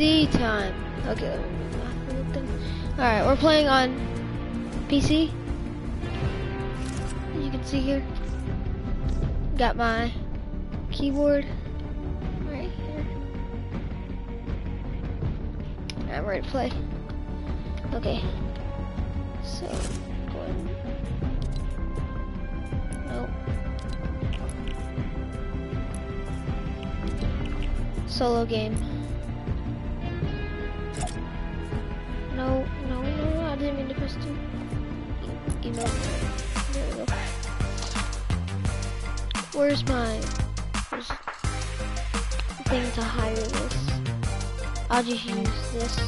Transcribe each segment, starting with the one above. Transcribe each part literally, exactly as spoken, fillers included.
C time. Okay, let me move my little thing. Alright, we're playing on P C. As you can see here. Got my keyboard right here. I'm ready to play. Okay. So, go ahead. Nope. Solo game. No, no, no, I didn't mean to press two. E email. There we go. Where's my where's the thing to hire this? I'll just use this.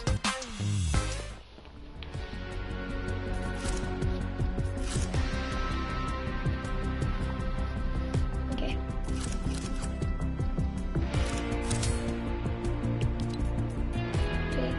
Okay. Okay.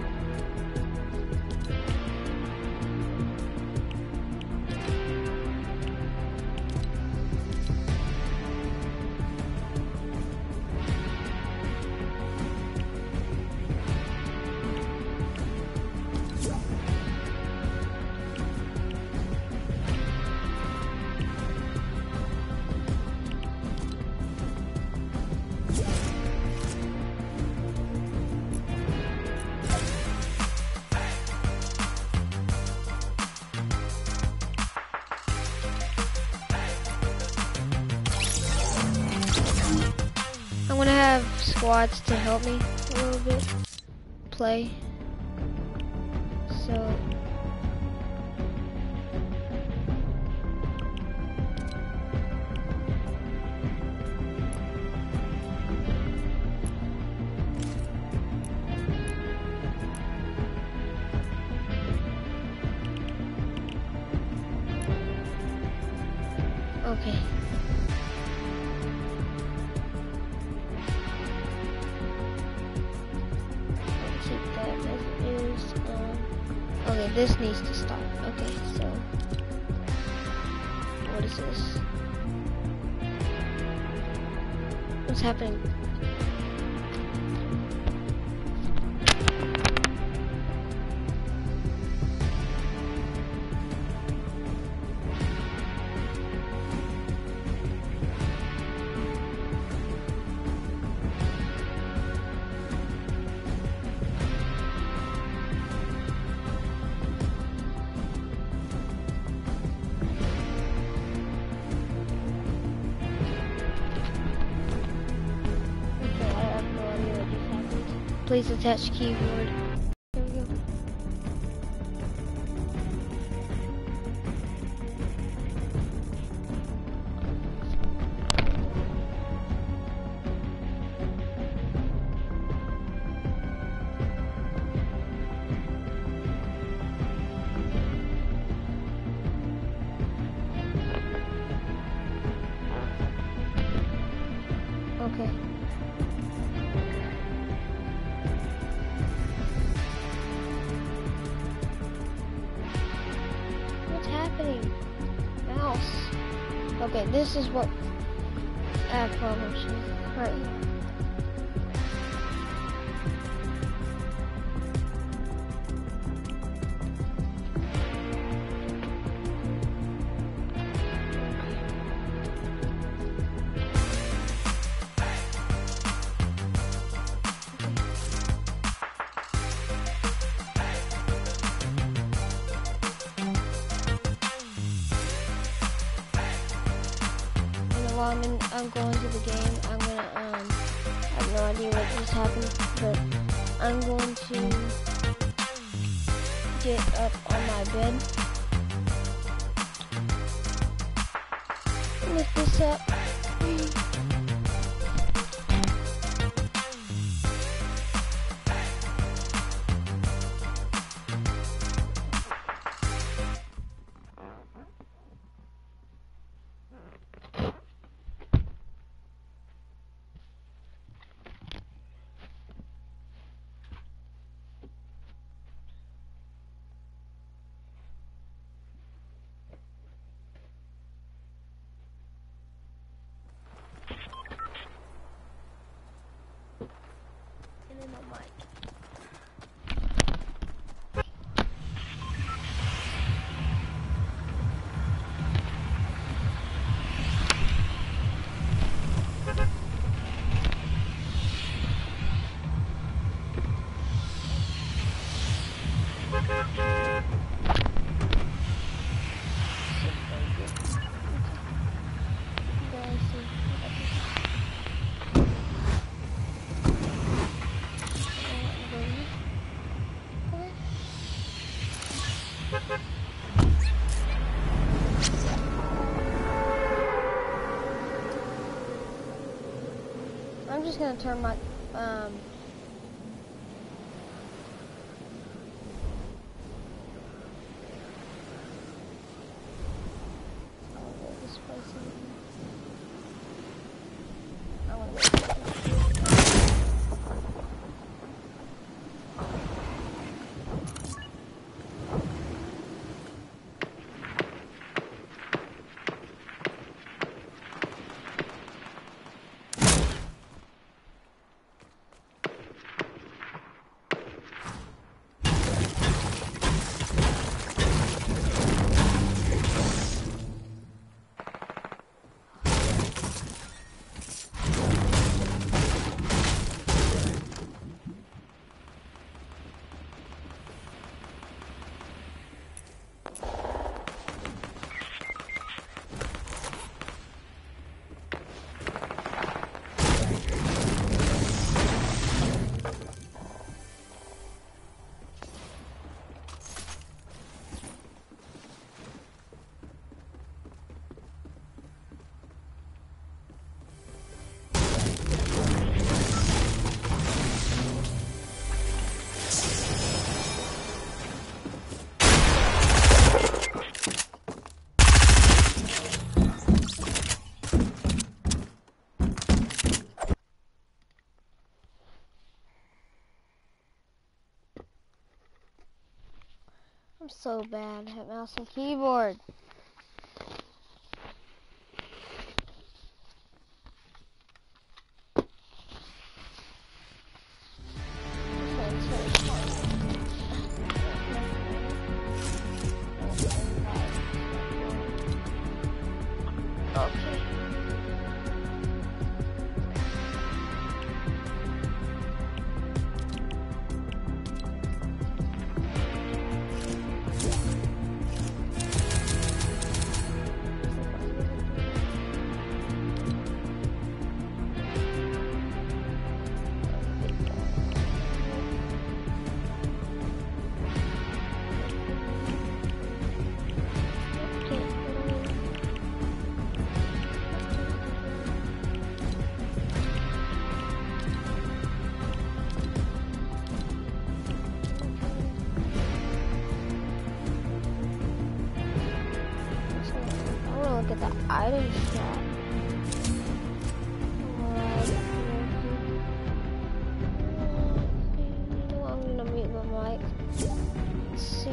I'm gonna have squads to help me a little bit play. So okay. Okay, this needs to stop. Okay, so what is this? What's happening? Please attach keyboard. There we go. Okay. Mouse. Okay, this is what add problems right here. While I'm, in, I'm going to the game, I'm gonna, um, I have no idea what just happened, but I'm going to get up on my bed, lift this up. And then my mic. I'm just gonna turn my um I'll go this place in. I wanna go this place. I'm so bad at mouse and keyboard. Okay. Look at the item shop. Right. You know, I'm gonna mute my mic. Let's see.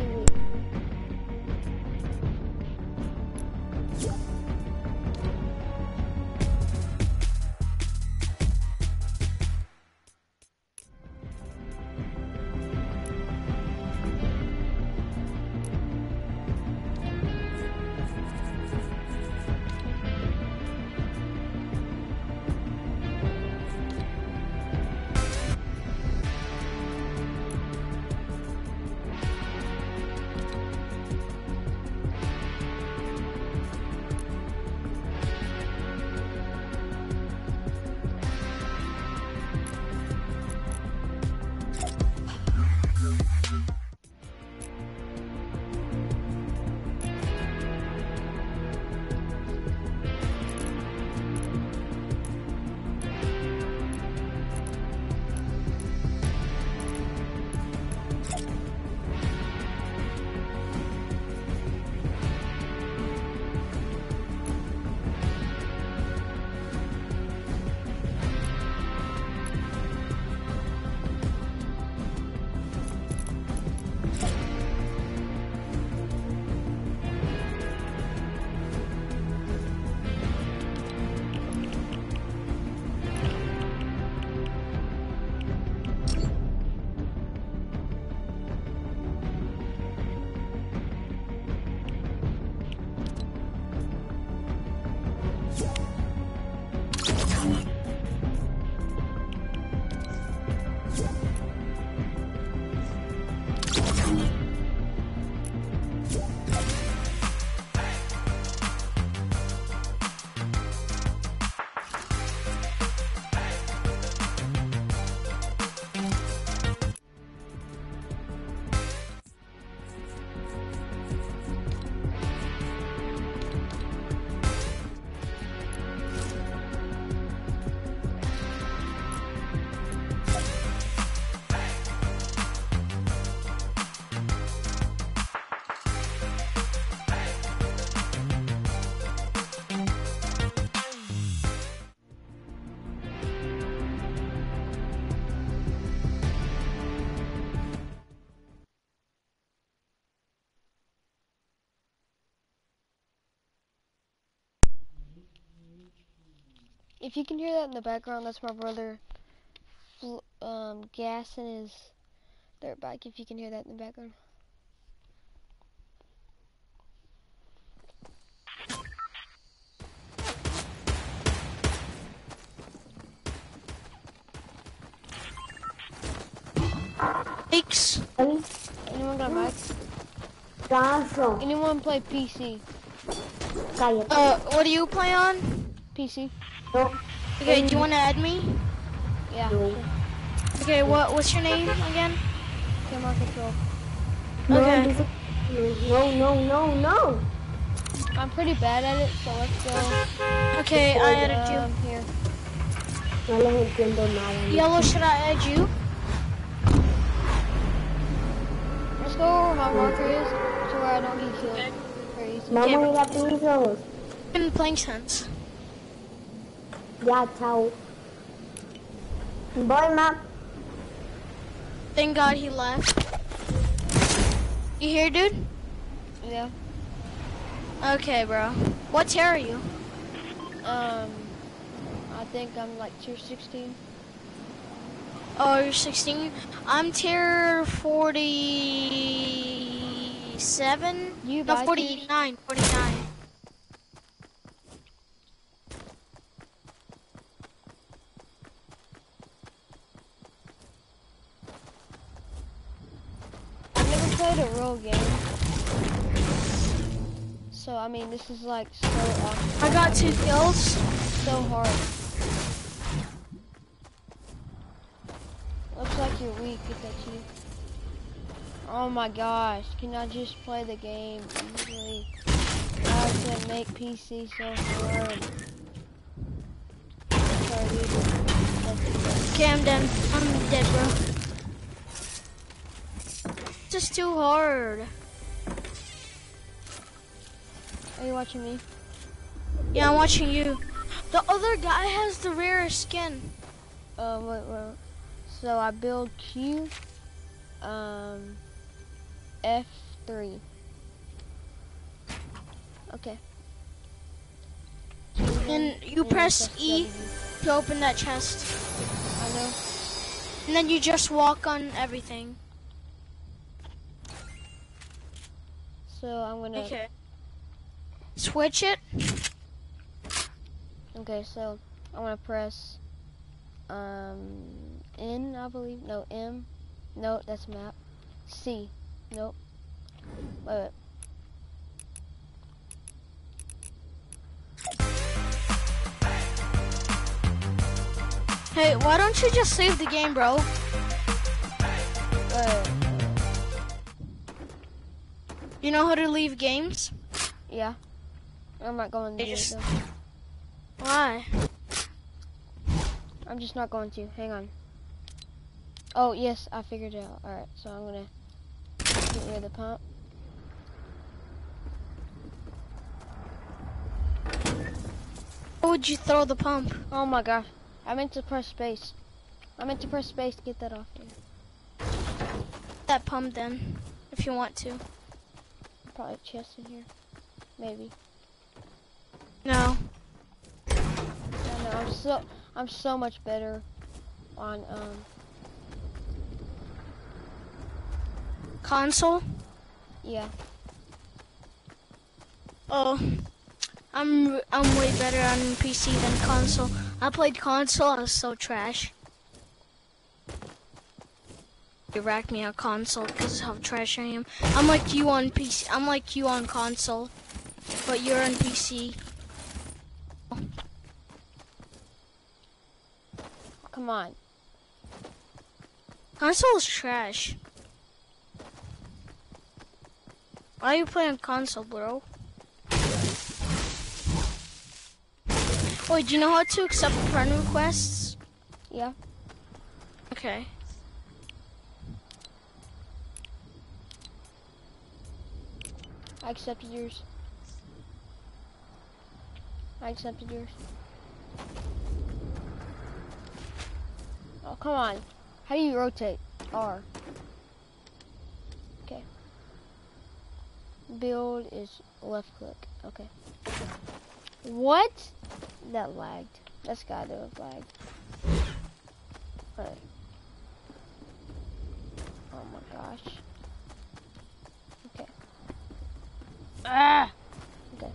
if you can hear that in the background, that's my brother um, gassing his dirt bike, if you can hear that in the background. Thanks. Anyone got a mic? Caso. Anyone play P C? Cállate. Uh, what do you play on? P C? No. Okay, do you want to add me? Yeah, No. sure. Okay, what what's your name again? Camera control. No, Okay. this is- no, no, no, no. I'm pretty bad at it, so let's go. Okay, I added Um, here. No les entiendo nada. you. Yellow, should I add you? Let's go where my marker is, to where I don't get killed. Very easy. Vamos a ir a pisos. Been playing since. Ya, chao. Voy, ma. Thank God he left. You here, dude? Yeah. Okay, bro. What tier are you? Um, I think I'm like tier sixteen. Oh, you're sixteen. I'm tier forty-seven. You No, buy forty-nine. forty-nine. I've never played a real game. So, I mean, this is like so awesome. I got two kills. So hard. Looks like you're weak, if that's you. Oh my gosh, can I just play the game easily? How to make P C so hard. Sorry, dude. That's Okay, I'm done. I'm dead, bro. Just too hard. Are you watching me? Yeah, I'm watching you. The other guy has the rarest skin. Uh, wait, wait. So I build Q, um, F three. Okay. And you And press press E W. to open that chest. I know. And then you just walk on everything. So I'm gonna. Okay. Switch it. Okay, so I'm gonna press um N, I believe. No, M. No, that's map. C. Nope. Wait, wait. Hey, why don't you just save the game, bro? Wait, wait. You know how to leave games? Yeah. I'm not going to do it Just- though. Why? I'm just not going to. Hang on. Oh, yes, I figured it out. Alright, so I'm gonna get rid of the pump. Why would you throw the pump? Oh my gosh. I meant to press space. I meant to press space to get that off here. That pump then, if you want to. Probably a chest in here. Maybe. No. I know, I'm so I'm so much better on um Console? yeah. Oh. I'm I'm way better on P C than console. I played console, I was so trash. You racked me on console because of how trash I am. I'm like you on P C. I'm like you on console, but you're on P C. Come on. Console is trash. Why are you playing console, bro? Wait, do you know how to accept friend requests? Yeah. Okay. I accepted yours. I accepted yours. Oh, come on. How do you rotate? R. Okay. Build is left click. Okay. What? That lagged. That's gotta do with lag. But, oh my gosh. Okay. Ah! Okay.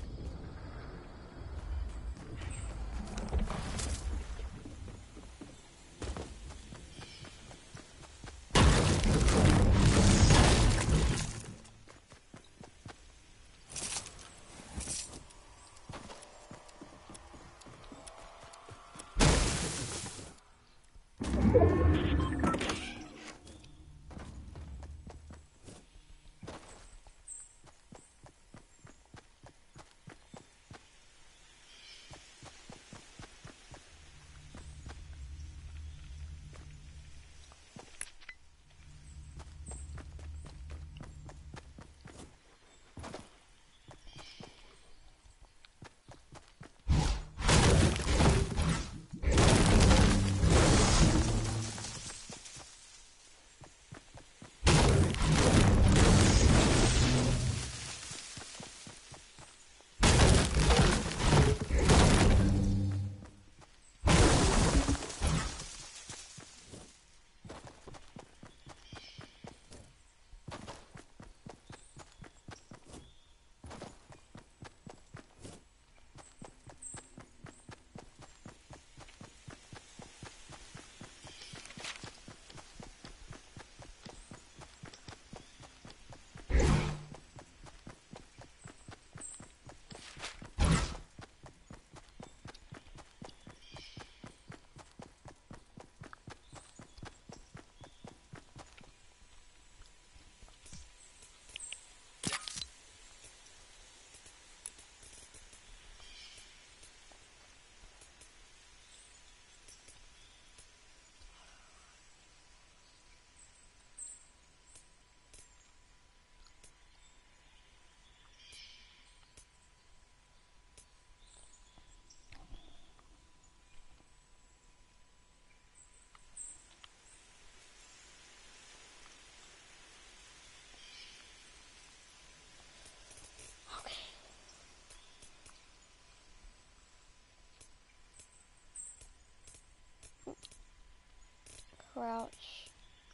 Crouch.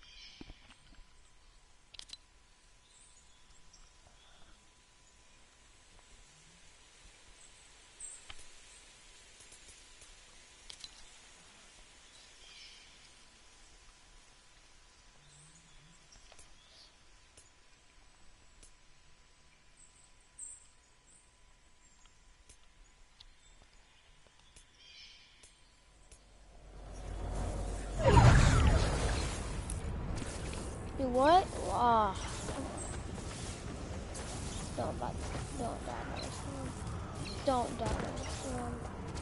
Do what? Ah. Don't die. Don't die by this one. Don't die by this one.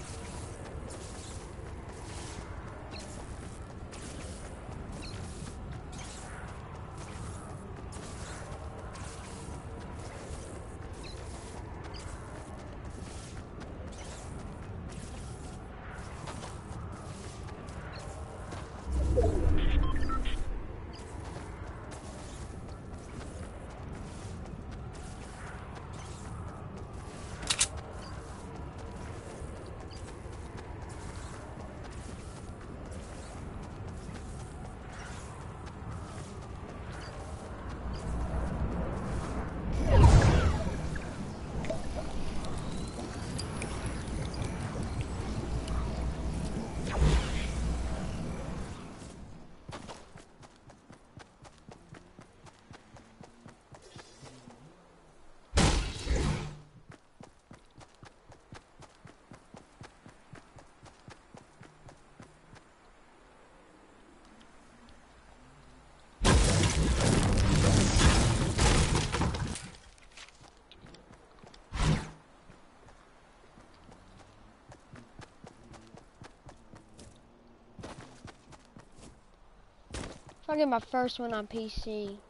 I'll get my first one on P C.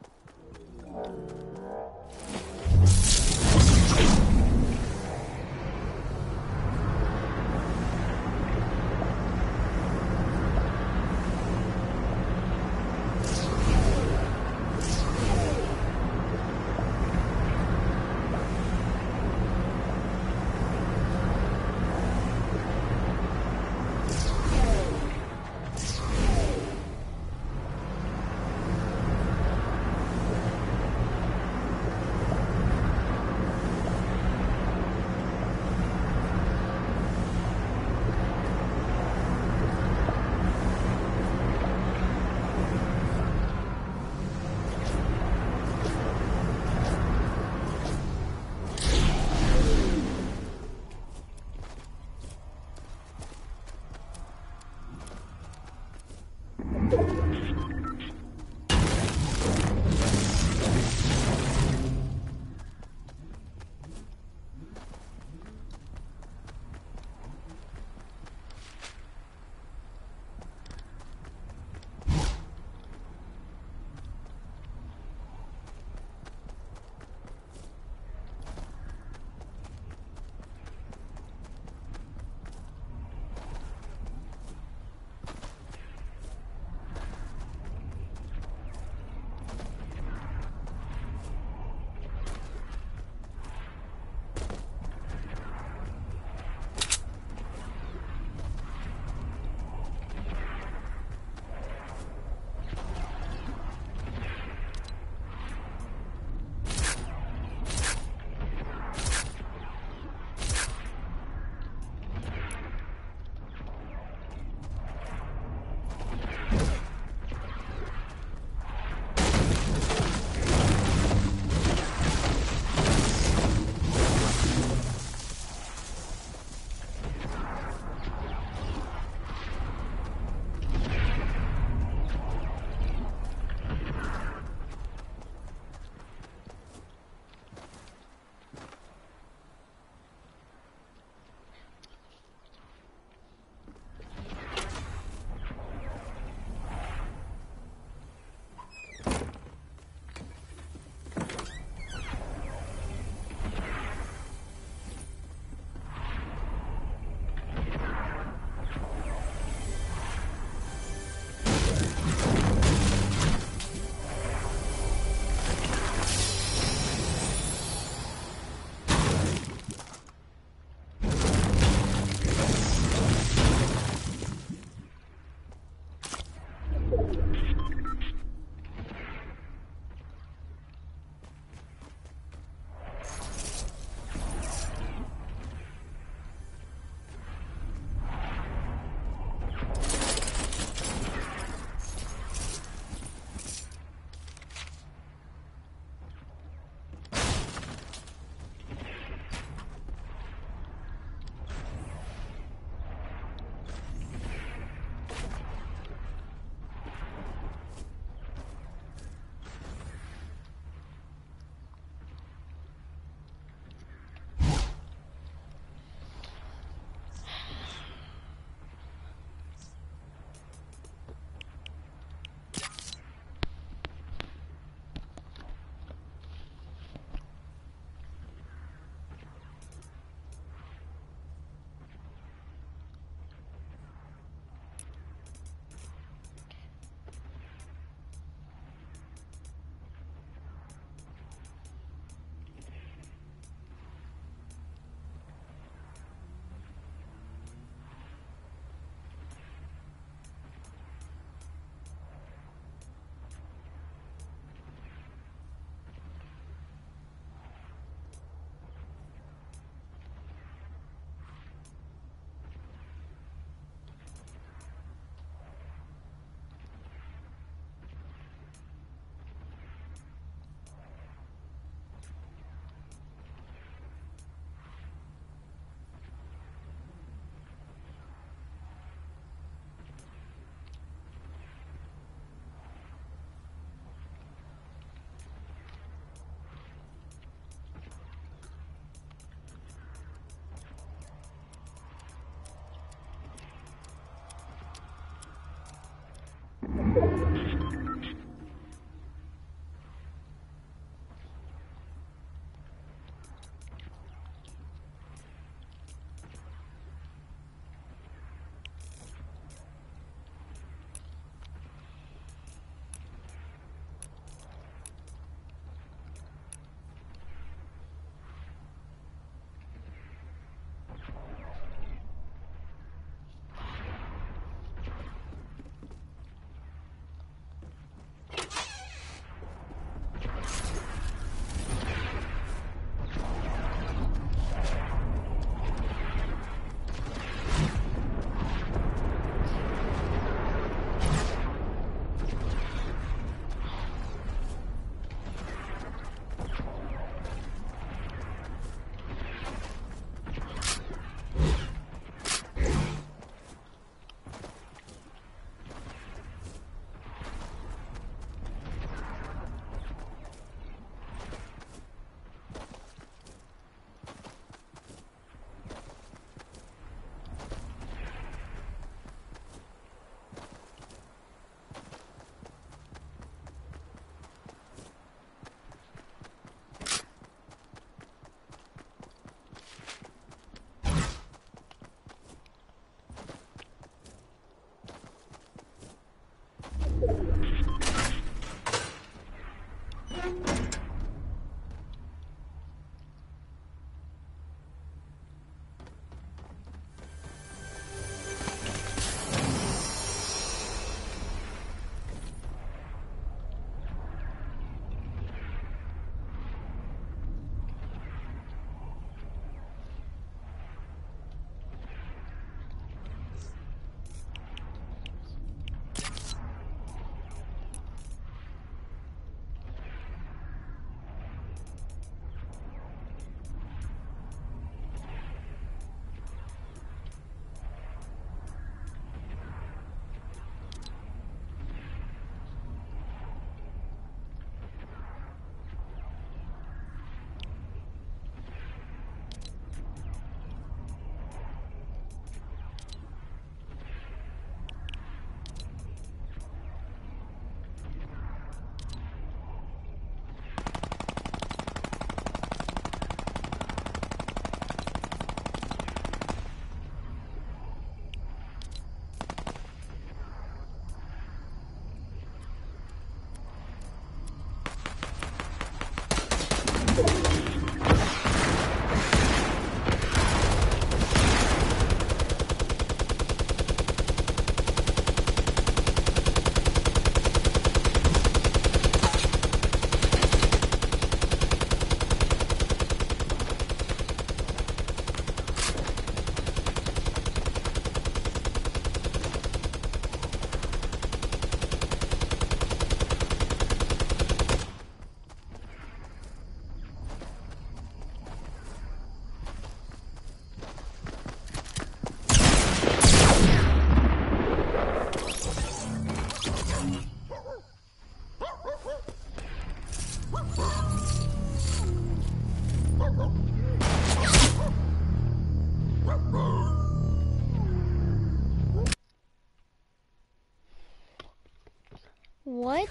What?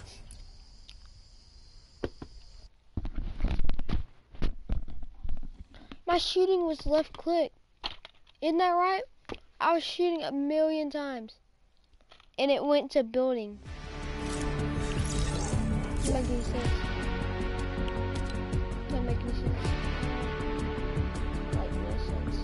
My shooting was left click. Isn't that right? I was shooting a million times. And it went to building. Doesn't make any sense. Doesn't make any sense. Like no sense.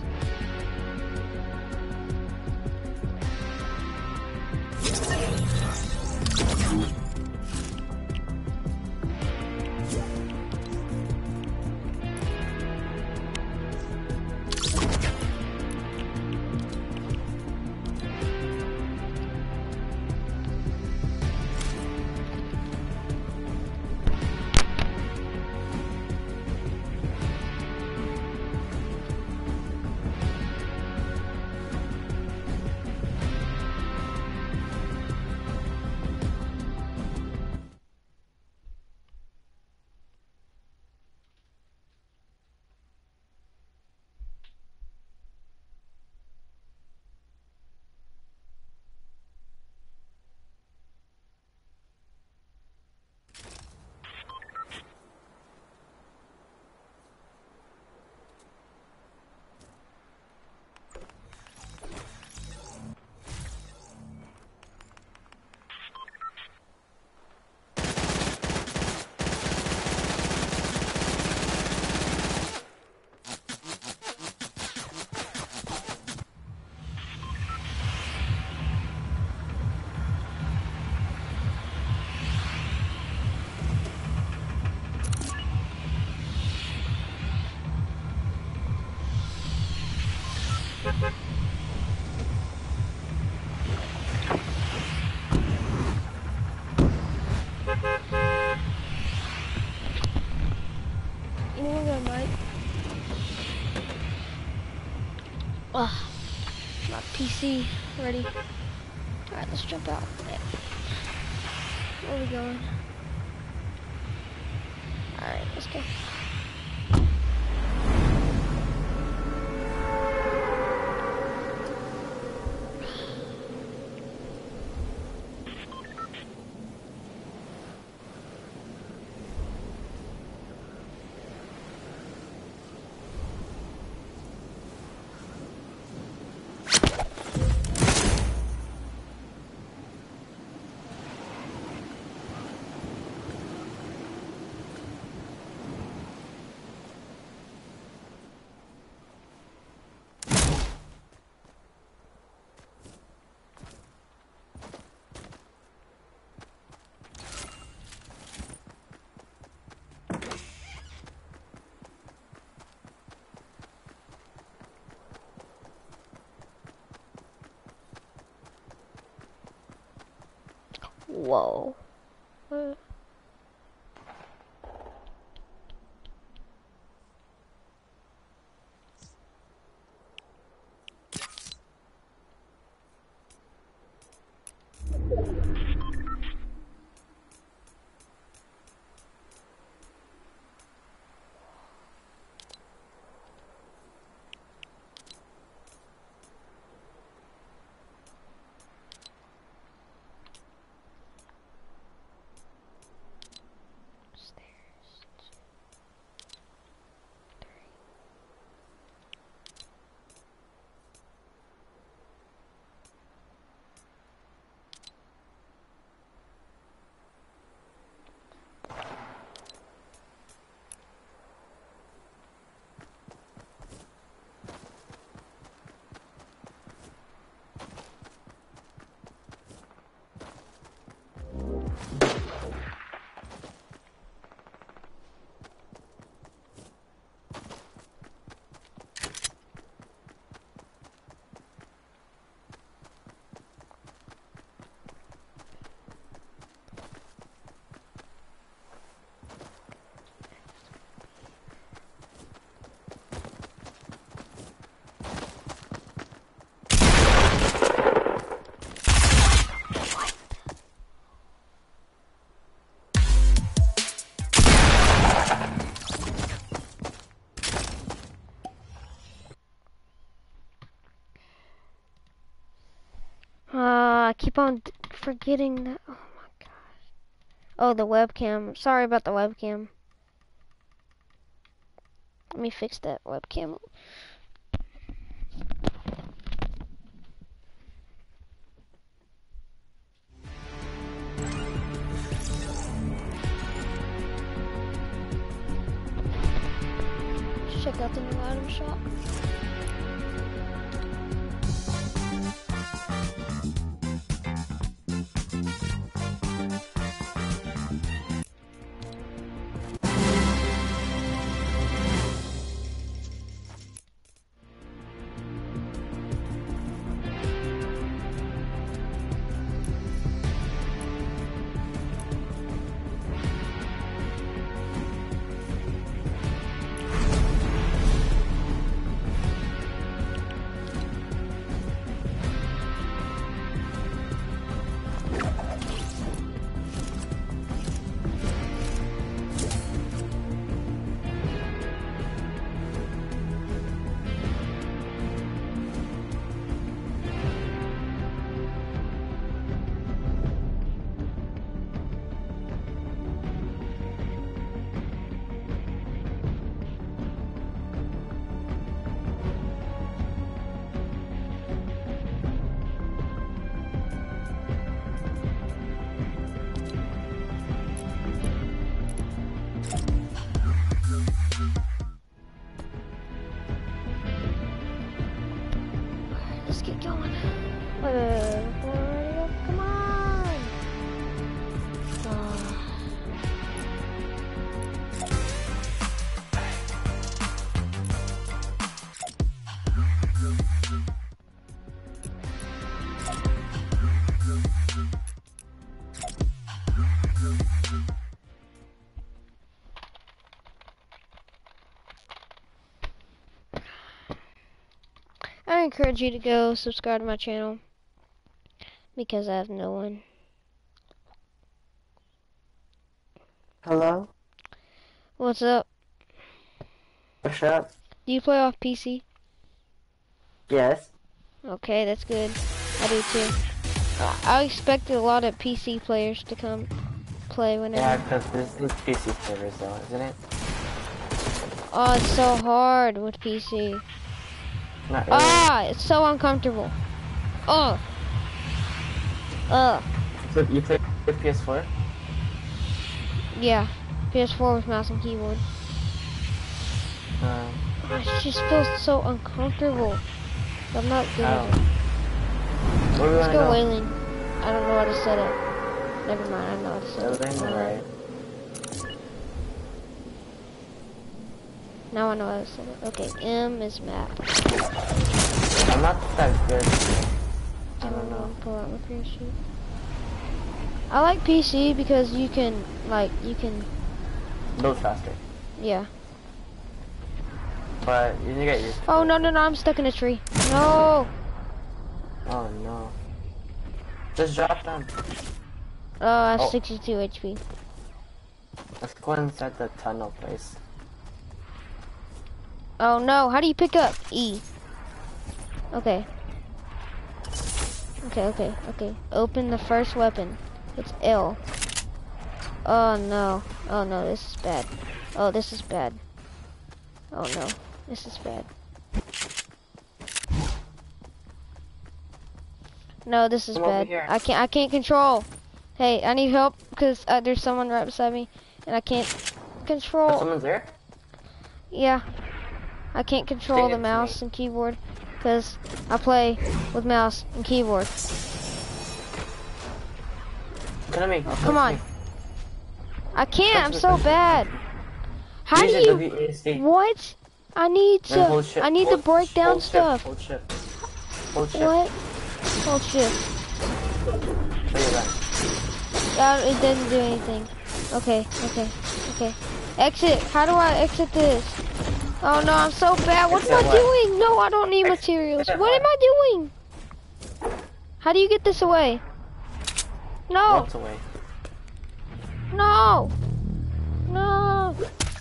Ugh, my P C ready. Alright, let's jump out. Where are we going? Alright, let's go. Whoa. What? Uh, I keep on d forgetting that. Oh my gosh. Oh, the webcam. Sorry about the webcam. Let me fix that webcam. Check out the new item shop. encourage you to go subscribe to my channel because I have no one. Hello? What's up? What's up? Do you play off P C? Yes. Okay, that's good. I do too. Uh, I expected a lot of P C players to come play whenever. Yeah, because this is P C servers though, isn't it? Oh, it's so hard with P C. Not really. Ah, it's so uncomfortable. Oh. Ugh. So you play with P S four? Yeah. P S four with mouse and keyboard. Uh, It just feels so uncomfortable. I'm not good oh. at it. Where do we Let's wanna go go? whaling. I don't know how to set it. Never mind, I know how to set it. Whaling, alright. Now I know how to set it. Okay, M is map. I'm not that good. I don't know. Pull out my parachute. I like P C because you can, like, you can, Build faster. yeah. But you need to get used to Oh, it. no, no, no, I'm stuck in a tree. No! Oh no. Just drop down. Oh, I have Oh. sixty-two H P. Let's go inside the tunnel place. Oh no, how do you pick up? E. Okay. Okay, okay, okay. Open the first weapon. It's L. Oh no. Oh no, this is bad. Oh, this is bad. Oh no, this is bad. No, this is Come over bad. here. I can't. I can't control. Hey, I need help because uh, there's someone right beside me, and I can't Oh, control. someone's there? Yeah, I can't control Dang the it, mouse me. and keyboard because I play with mouse and keyboard. Come to me. Oh, come on. I can't. I'm Touch so me. bad. How do Use your you? W A S D. What? I need And hold to. shift. I need to Hold- break down hold shift, stuff. Hold shift. Hold shift. What? Hold shift. Show you that. Uh, it doesn't do anything. Okay, okay, okay. Exit. How do I exit this? Oh no, I'm so bad. What am I Exit what? doing? No, I don't need Ex- materials. exit What what? am I doing? How do you get this away? No, Walks away. no, no.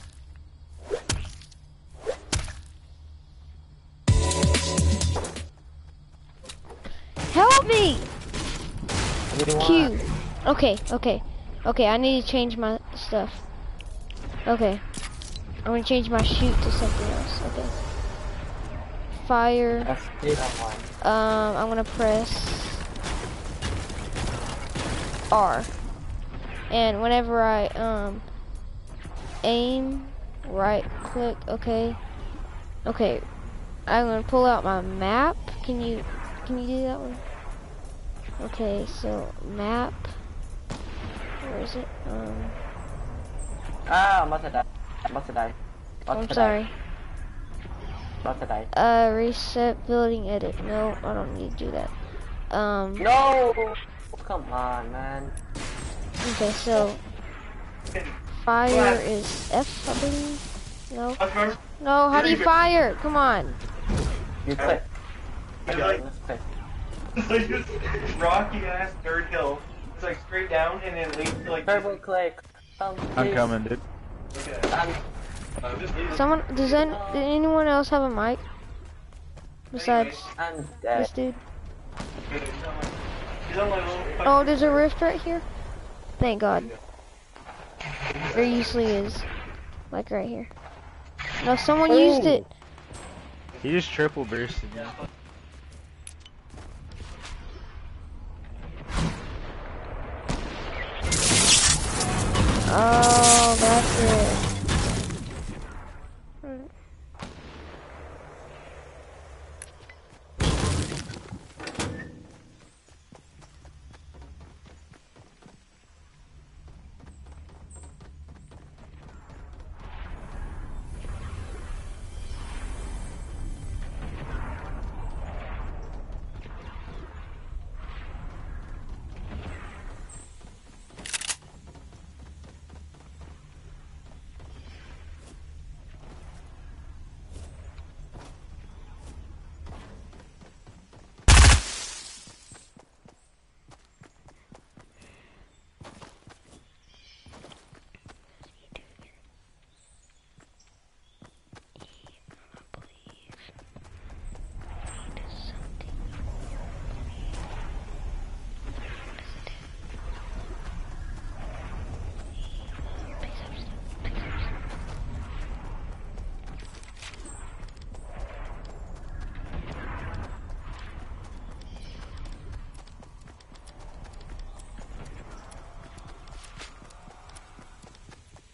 Help me! What do you want? Q. Okay, okay, okay. I need to change my stuff. Okay, I'm gonna change my shoot to something else. Okay. Fire. F three on one. Um, I'm gonna press R, and whenever I um aim, right click. Okay. Okay. I'm gonna pull out my map. Can you can you do that one? Okay, so map. Where is it? Um, Ah, I'm about to die. I'm about to die. About I'm to sorry. Die. About to die. Uh, reset building edit. No, I don't need to do that. Um, No! Come on, man. okay, so fire is F, I believe. No, no. How do you fire? Come on. You click. Okay, let's click. Like this rocky ass dirt hill. It's like straight down and then leads to like. Turbo click. Um, I'm please. coming, dude. Okay. Um, Uh, this is- Someone does any, did anyone else have a mic besides I'm this dead. dude? He's on my little. Oh, there's a rift right here. Thank God. There usually is, like right here. No, someone used it. He just triple bursted me. Oh, that's it.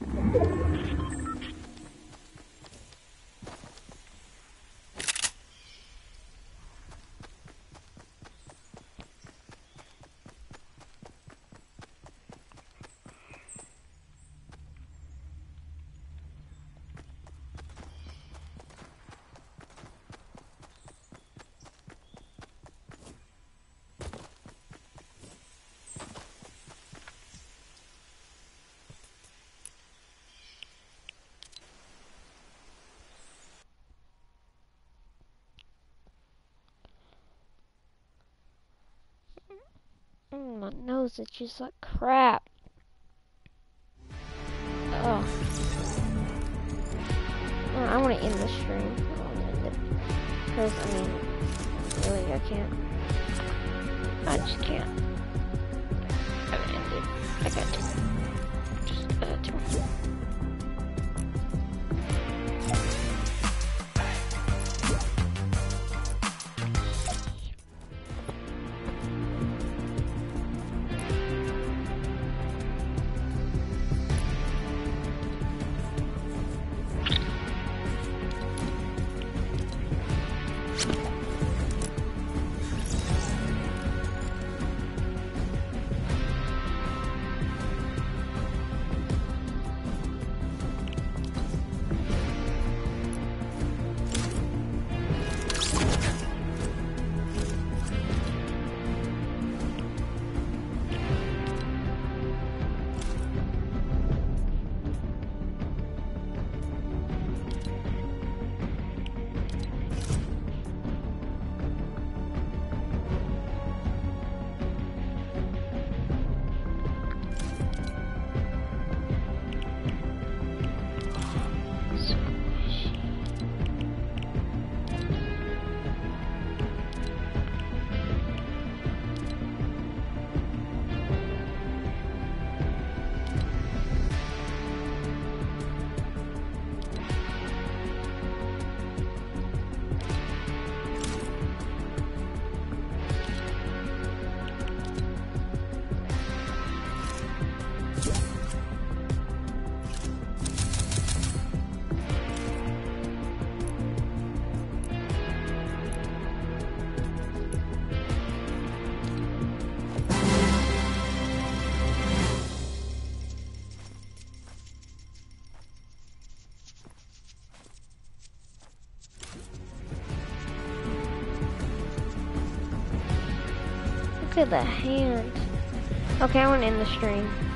Mm, my nose itches like crap. Oh. I want to end the stream. I want to end it. Because, I mean, really, I can't. I just can't. I gotta end it. I got to. Just, uh, two. Look at the hand. Okay, I want to end the stream.